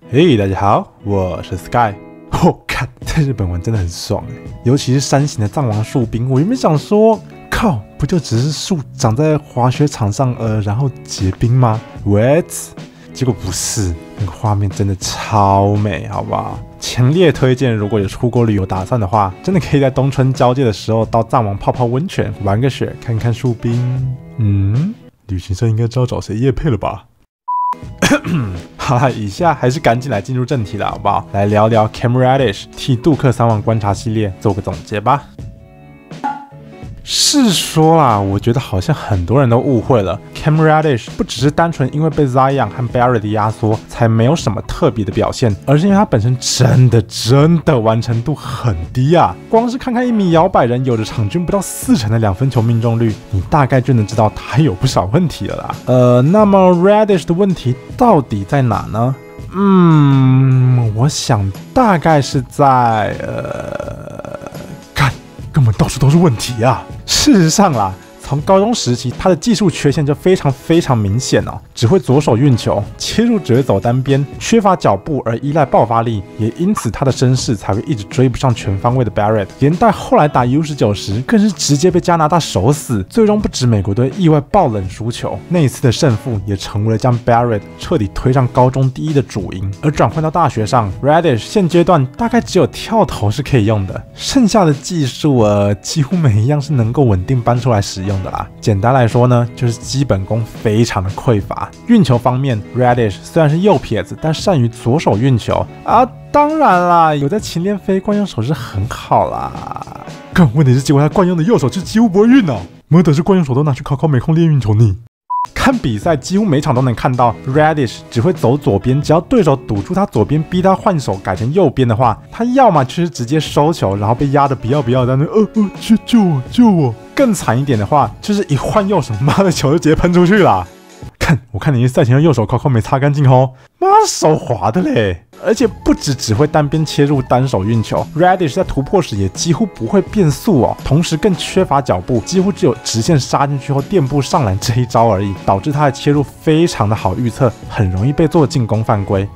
嘿，大家好，我是 Sky。看在日本玩真的很爽尤其是山形的藏王树冰。我原本想说，靠，不就只是树长在滑雪场上然后结冰吗 ？What？ 结果不是，那个画面真的超美，好不好？强烈推荐，如果有出国旅游打算的话，真的可以在冬春交界的时候到藏王泡泡温泉，玩个雪，看看树冰。旅行社应该知道找谁业配了吧？好啦，以下还是赶紧来进入正题了，好不好？来聊聊 Cam Reddish 替杜克3万观察系列做个总结吧。是说啦，我觉得好像很多人都误会了 ，Cam Reddish 不只是单纯因为被 Zion 和 Barrett 的压缩才没有什么特别的表现，而是因为他本身真的完成度很低啊！光是看看一名摇摆人有着场均不到40%的2分球命中率，你大概就能知道他有不少问题了啦。那么 Reddish 的问题到底在哪呢？我想大概是在根本到处都是问题啊！事实上啦，从高中时期他的技术缺陷就非常明显哦，只会左手运球，切入只会走单边，缺乏脚步而依赖爆发力，也因此他的身世才会一直追不上全方位的 Barrett， 连带后来打 U19时更是直接被加拿大守死，最终不止美国队意外爆冷输球，那一次的胜负也成为了将 Barrett 彻底推上高中第一的主因。而转换到大学上 ，Reddish 现阶段大概只有跳投是可以用的，剩下的技术几乎每一样是能够稳定搬出来使用的啦。简单来说呢，就是基本功非常的匮乏。运球方面 ，Reddish 虽然是右撇子，但善于左手运球啊。当然啦，有在勤练飞惯用手是很好啦。但问题是，结果他惯用的右手就几乎不会运哦。没得是惯用手都拿去考没空练运球呢。看比赛几乎每场都能看到 Reddish 只会走左边，只要对手堵住他左边，逼他换手改成右边的话，他要么就是直接收球，然后被压得不要在那救我。更惨一点的话，就是一换右手，妈的球就直接喷出去啦。我看你赛前的右手靠没擦干净哦，妈手滑的嘞！而且不只会单边切入单手运球 ，Reddish 在突破时也几乎不会变速哦，同时更缺乏脚步，几乎只有直线杀进去后垫步上篮这一招而已，导致他的切入非常的好预测，很容易被做进攻犯规。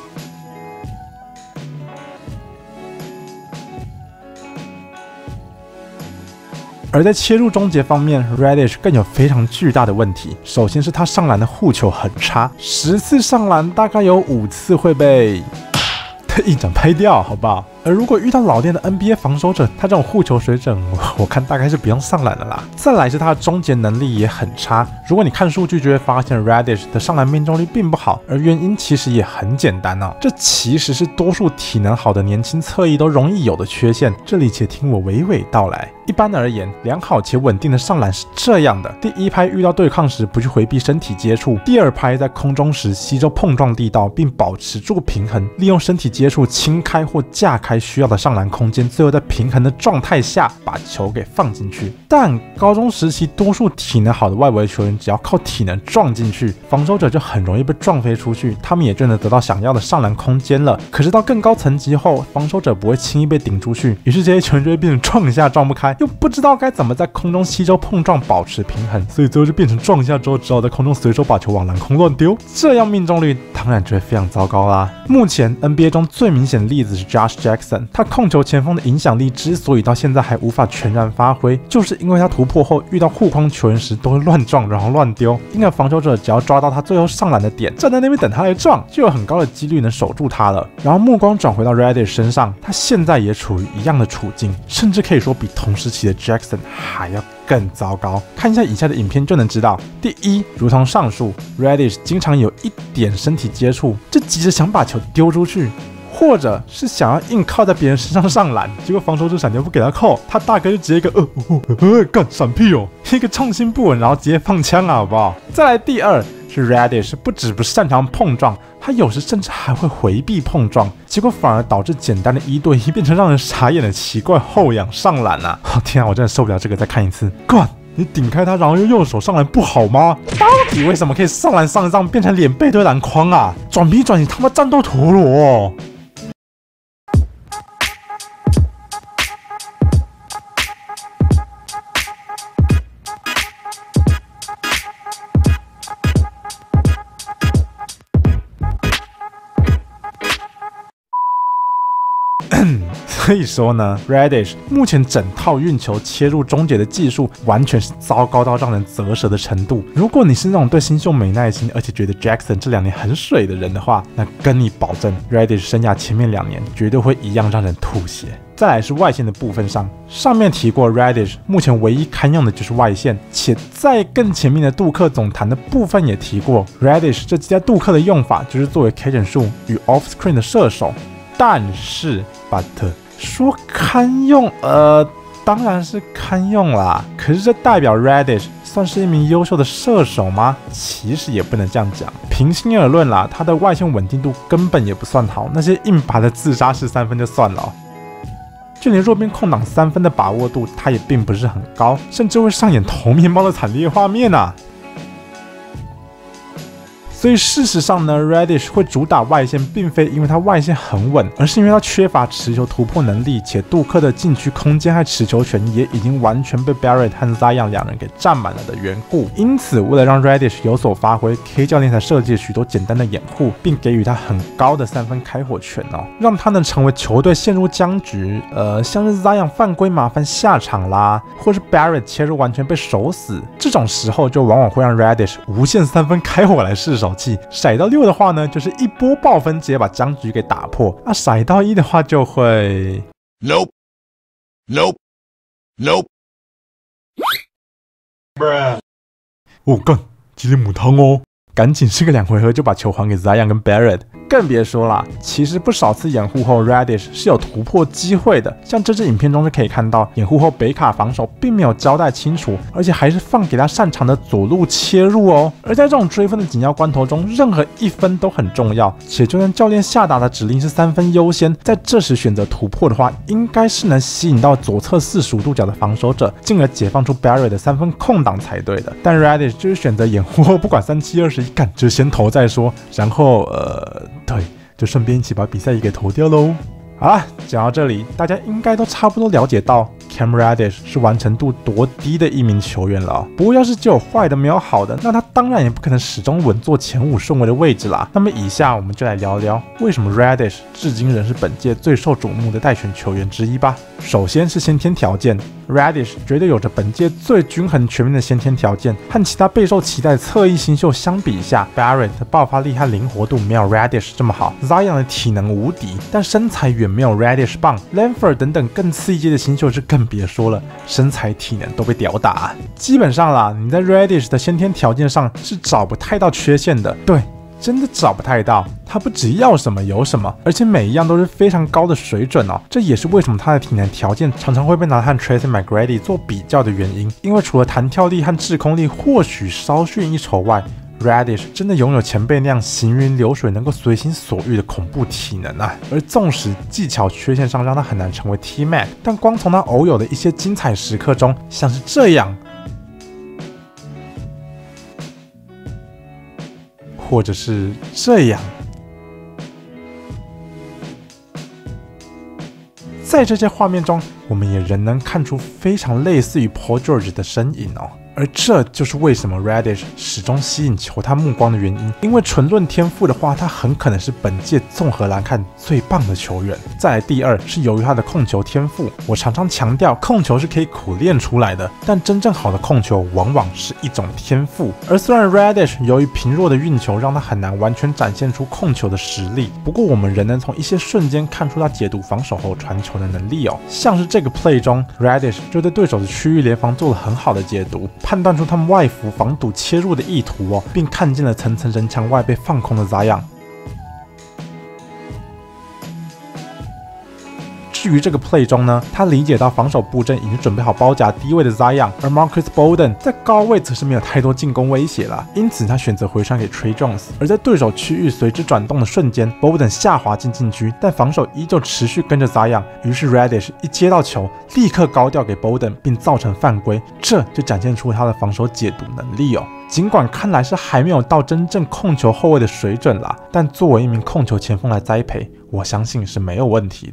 而在切入终结方面 ，Reddish 更有非常巨大的问题。首先是他上篮的护球很差，10次上篮大概有5次会被一掌拍掉，好不好？而如果遇到老练的 NBA 防守者，他这种护球水准，我看大概是不用上篮了啦。再来是他的终结能力也很差。如果你看数据，就会发现 Reddish 的上篮命中率并不好，而原因其实也很简单哦，这其实是多数体能好的年轻侧翼都容易有的缺陷。这里且听我娓娓道来。一般而言，良好且稳定的上篮是这样的：第一拍遇到对抗时不去回避身体接触，第二拍在空中时吸收碰撞力道，并保持住平衡，利用身体接触轻开或架开需要的上篮空间，最后在平衡的状态下把球给放进去。但高中时期多数体能好的外围球员，只要靠体能撞进去，防守者就很容易被撞飞出去，他们也就能得到想要的上篮空间了。可是到更高层级后，防守者不会轻易被顶出去，于是这些球员就会变成撞一下撞不开，又不知道该怎么在空中吸收碰撞保持平衡，所以最后就变成撞一下之后，只好在空中随手把球往篮空乱丢，这样命中率当然就会非常糟糕啦。目前 NBA 中最明显的例子是 Josh Jackson， 他控球前锋的影响力之所以到现在还无法全然发挥，就是因为他突破后遇到护框球员时都会乱撞然后乱丢，因而防守者只要抓到他最后上篮的点，站在那边等他来撞，就有很高的几率能守住他了。然后目光转回到 Reddish 身上，他现在也处于一样的处境，甚至可以说比同时期的 Jackson 还要更糟糕。看一下以下的影片就能知道。第一，如同上述 ，Reddish 经常有一点身体接触，就急着想把球丢出去，或者是想要硬靠在别人身上上篮，结果防守者闪电不给他扣，他大概就直接一个干闪屁哦，一个重心不稳，然后直接放枪啊，好不好？再来第二是 Reddish 不只不擅长碰撞，他有时甚至还会回避碰撞，结果反而导致简单的1对1变成让人傻眼的奇怪后仰上篮啊！天啊，我真的受不了这个，再看一次，干！你顶开他，然后用右手上篮不好吗？到底为什么可以上篮上一上变成脸背对篮筐啊？转皮转你他妈战斗陀螺哦！ 所以说呢 ，Reddish 目前整套运球切入终结的技术完全是糟糕到让人啧舌的程度。如果你是那种对新秀没耐心，而且觉得 Jackson 这2年很水的人的话，那跟你保证 ，Reddish 生涯前面2年绝对会一样让人吐血。再来是外线的部分上面提过 Reddish 目前唯一堪用的就是外线，且在更前面的杜克总坛的部分也提过 Reddish 这支在杜克的用法就是作为 catch and shoot 与 off screen 的射手，但是 but 说堪用，当然是堪用啦，可是这代表 Reddish 算是一名优秀的射手吗？其实也不能这样讲。平心而论啦，他的外线稳定度根本也不算好，那些硬拔的自杀式3分就算了。就连弱边空档3分的把握度，他也并不是很高，甚至会上演投面包的惨烈画面啊！所以事实上呢 ，Reddish 会主打外线，并非因为他外线很稳，而是因为他缺乏持球突破能力，且杜克的禁区空间和持球权也已经完全被 Barrett 和 Zion 2人给占满了的缘故。因此，为了让 Reddish 有所发挥 ，K 教练才设计了许多简单的掩护，并给予他很高的3分开火权哦，让他能成为球队陷入僵局，像是 Zion 犯规麻烦下场啦，或是 Barrett 切入完全被守死，这种时候就往往会让 Reddish 无限3分开火来试手。骰到6的话呢，就是一波爆分，直接把僵局给打破。那骰到1的话，就会 Nope. Bruh. 哦干，吉列姆汤哦，赶紧试个2回合就把球还给 Zion 跟 Barrett。更别说啦，其实不少次掩护后 ，Reddish 是有突破机会的。像这支影片中就可以看到，掩护后北卡防守并没有交代清楚，而且还是放给他擅长的左路切入哦。而在这种追分的紧要关头中，任何1分都很重要。且就算教练下达的指令是3分优先，在这时选择突破的话，应该是能吸引到左侧45度角的防守者，进而解放出 Barrett 的3分空档才对的。但 Reddish 就是选择掩护后不管37-21，干就先投再说，然后对，就顺便一起把比赛也给投掉喽。好了，讲到这里，大家应该都差不多了解到 Cam Reddish 是完成度多低的一名球员了。不过要是只有坏的没有好的，那他当然也不可能始终稳坐前5顺位的位置啦。那么以下我们就来聊聊为什么 Reddish 至今仍是本届最受瞩目的待选球员之一吧。首先是先天条件 ，Reddish 绝对有着本届最均衡全面的先天条件，和其他备受期待的侧翼新秀相比下 ，Barrett 的爆发力和灵活度没有 Reddish 这么好 ，Zion 的体能无敌，但身材远没有 Reddish 棒 ，Langford 等等更次一阶的新秀就更别说了，身材体能都被屌打。基本上啦，你在 Reddish 的先天条件上是找不太到缺陷的，对。真的找不太到，他不只要什么有什么，而且每一样都是非常高的水准哦。这也是为什么他的体能条件常常会被拿和 Tracy McGrady 做比较的原因。因为除了弹跳力和制空力或许稍逊一筹外，Reddish 真的拥有前辈那样行云流水、能够随心所欲的恐怖体能啊！而纵使技巧缺陷上让他很难成为 T-Mac， 但光从他偶有的一些精彩时刻中，像是这样。或者是这样，在这些画面中，我们也仍能看出非常类似于 Paul George 的身影哦。而这就是为什么 Reddish 始终吸引球探目光的原因，因为纯论天赋的话，他很可能是本届综合来看最棒的球员。再来第二是由于他的控球天赋，我常常强调控球是可以苦练出来的，但真正好的控球往往是一种天赋。而虽然 Reddish 由于贫弱的运球让他很难完全展现出控球的实力，不过我们仍能从一些瞬间看出他解读防守后传球的能力哦。像是这个 play 中 ，Reddish 就对对手的区域联防做了很好的解读。判断出他们外伏防堵切入的意图哦，并看见了层层人墙外被放空的 Zion。至于这个 play 中呢，他理解到防守布阵已经准备好包夹低位的 Zion， 而 Marcus Bolden 在高位则是没有太多进攻威胁了，因此他选择回传给 Tre Jones。而在对手区域随之转动的瞬间 ，Bolden 下滑进禁区，但防守依旧持续跟着 Zion。于是 Reddish 一接到球，立刻高调给 Bolden， 并造成犯规，这就展现出他的防守解读能力哦。尽管看来是还没有到真正控球后卫的水准啦，但作为一名控球前锋来栽培，我相信是没有问题的。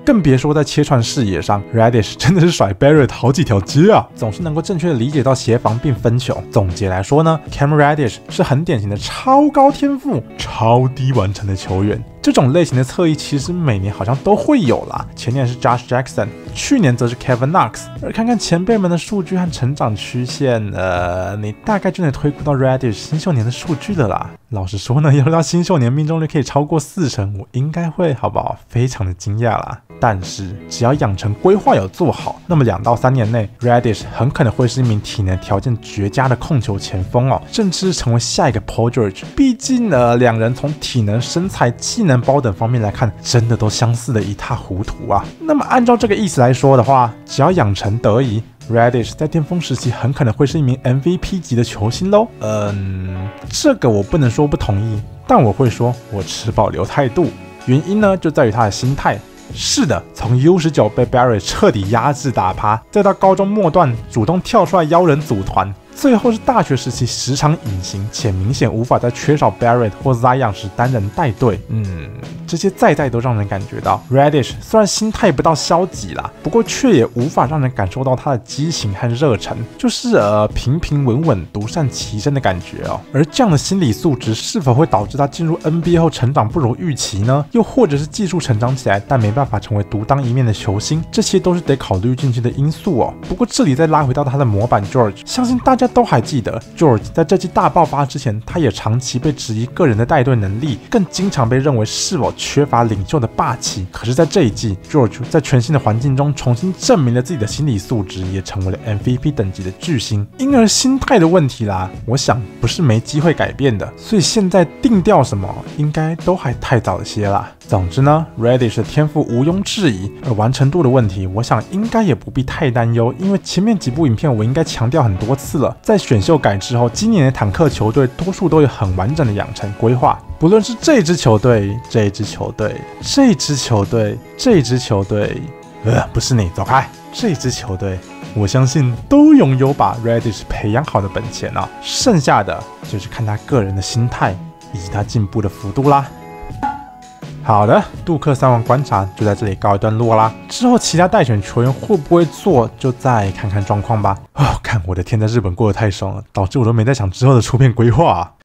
更别说在切串视野上 ，Reddish 真的是甩 Barrett 好几条街啊，总是能够正确的理解到协防并分球。总结来说呢 ，Cam Reddish 是很典型的超高天赋、超低完成的球员。这种类型的侧翼其实每年好像都会有啦，前年是 Josh Jackson， 去年则是 Kevin Knox。而看看前辈们的数据和成长曲线，你大概就能推估到 Reddish 新秀年的数据了啦。老实说呢，要是他新秀年命中率可以超过40%，我应该会好不好？非常的惊讶啦。但是只要养成规划有做好，那么2到3年内 ，Reddish 很可能会是一名体能条件绝佳的控球前锋哦，甚至成为下一个 Paul George。毕竟呢，两人从体能、身材、技能包等方面来看，真的都相似的一塌糊涂啊。那么按照这个意思来说的话，只要养成得宜，Reddish 在巅峰时期很可能会是一名 MVP 级的球星喽。这个我不能说不同意，但我会说我持保留态度。原因呢，就在于他的心态。是的，从 U19 被 Barrett 彻底压制打趴，再到高中末段主动跳出来邀人组团，最后是大学时期时常隐形且明显无法在缺少 Barrett 或 Zion 时担任带队。这些在都让人感觉到 Reddish 虽然心态不到消极啦，不过却也无法让人感受到他的激情和热忱，就是平平稳稳独善其身的感觉哦。而这样的心理素质是否会导致他进入 NBA 后成长不如预期呢？又或者是技术成长起来，但没办法成为独当一面的球星？这些都是得考虑进去的因素哦。不过这里再拉回到他的模板 George， 相信大家都还记得 George 在这季大爆发之前，他也长期被质疑个人的带队能力，更经常被认为是否缺乏领袖的霸气。可是在这一季 George 在全新的环境中重新证明了自己的心理素质，也成为了 MVP 等级的巨星。因而心态的问题啦，我想不是没机会改变的，所以现在定调什么应该都还太早些啦。总之呢 Reddish 的天赋毋庸置疑，而完成度的问题我想应该也不必太担忧，因为前面几部影片我应该强调很多次了，在选秀改制后，今年的坦克球队多数都有很完整的养成规划，不论是这支球队、这支球队、这支球队、这支球队，不是你走开，这支球队，我相信都拥有把 Reddish 培养好的本钱啊，剩下的就是看他个人的心态以及他进步的幅度啦。好的，杜克3王观察就在这里告一段落啦。之后其他待选球员会不会做，就再看看状况吧。看我的天，在日本过得太爽了，导致我都没在想之后的出片规划啊。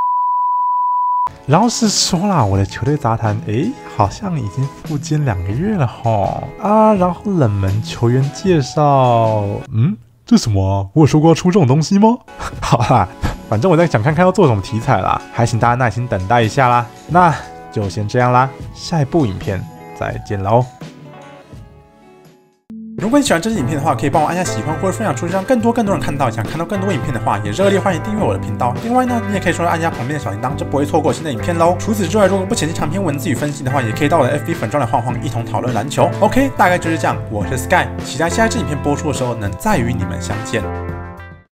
老实说啦，我的球队杂谈，好像已经复健2个月了齁。然后冷门球员介绍，这什么啊？我有说过要出这种东西吗？好啦，反正我在想看看要做什么题材啦，还请大家耐心等待一下啦。那就先这样啦，下一部影片再见喽。如果你喜欢这支影片的话，可以帮我按下喜欢或者分享出去，让更多人看到。想看到更多影片的话，也热烈欢迎订阅我的频道。另外呢，你也可以说按下旁边的小铃铛，就不会错过新的影片喽。除此之外，如果不嫌弃长篇文字与分析的话，也可以到我的 FB 粉专来晃，一同讨论篮球。OK， 大概就是这样。我是 Sky， 期待下一支影片播出的时候能再与你们相见。